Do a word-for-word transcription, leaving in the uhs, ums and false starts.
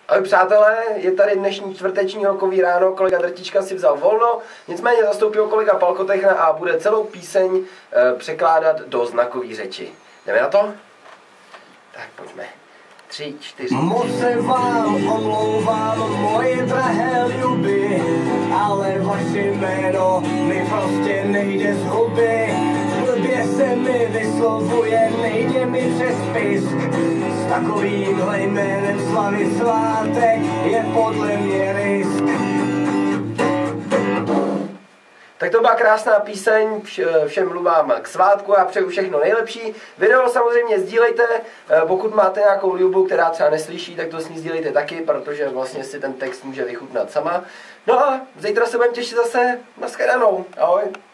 Ahoj přátelé, je tady dnešní čtvrteční holkový ráno, kolega Drtička si vzal volno, nicméně zastoupil kolega Palkotechna a bude celou píseň e, překládat do znakové řeči. Jdeme na to? Tak pojďme. Tři, čtyři. Moc se vám omlouvám, moje drahé ljuby, ale vaše jméno mi prostě nejde z huby. Blbě se mi vyslovuje, nejde mi přes pisk. S takovýmhle jménem slavy svátek je podle mě risk. Tak to byla krásná píseň, všem mluvám k svátku a přeju všechno nejlepší. Video samozřejmě sdílejte, pokud máte nějakou ljubu, která třeba neslyší, tak to s ní sdílejte taky, protože vlastně si ten text může vychutnat sama. No a zítra se budeme těšit zase, nashledanou, ahoj.